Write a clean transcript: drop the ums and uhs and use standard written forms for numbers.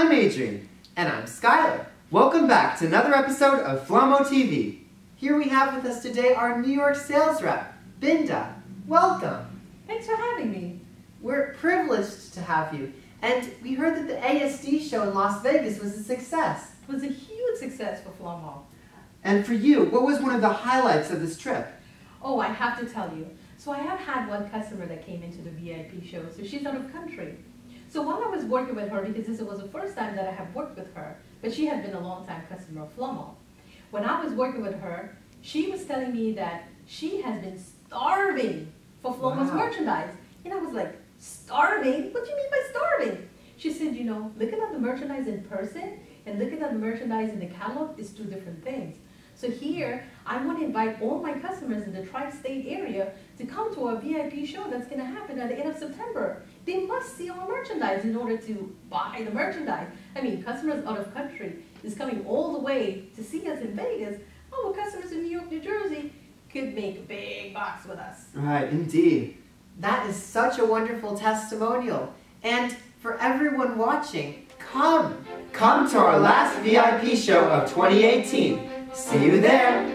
I'm Adrian. And I'm Skylar. Welcome back to another episode of FLOMO TV. Here we have with us today our New York sales rep, Binda. Welcome. Thanks for having me. We're privileged to have you. And we heard that the ASD show in Las Vegas was a success. It was a huge success for FLOMO. And for you, what was one of the highlights of this trip? Oh, I have to tell you. So I have had one customer that came into the VIP show, so she's out of country. So while I was working with her, because this was the first time that I have worked with her, but she had been a long-time customer of FLOMO. When I was working with her, she was telling me that she has been starving for FLOMO's merchandise. And I was like, starving? What do you mean by starving? She said, you know, looking at the merchandise in person and looking at the merchandise in the catalog is two different things. So here, I want to invite all my customers in the tri-state area to come to our VIP show that's going to happen at the end of September. They must see our merchandise in order to buy the merchandise. I mean, customers out of country is coming all the way to see us in Vegas. Oh, well, customers in New York, New Jersey could make big bucks with us. Right, indeed. That is such a wonderful testimonial. And for everyone watching, come to our last VIP show of 2018. See you there.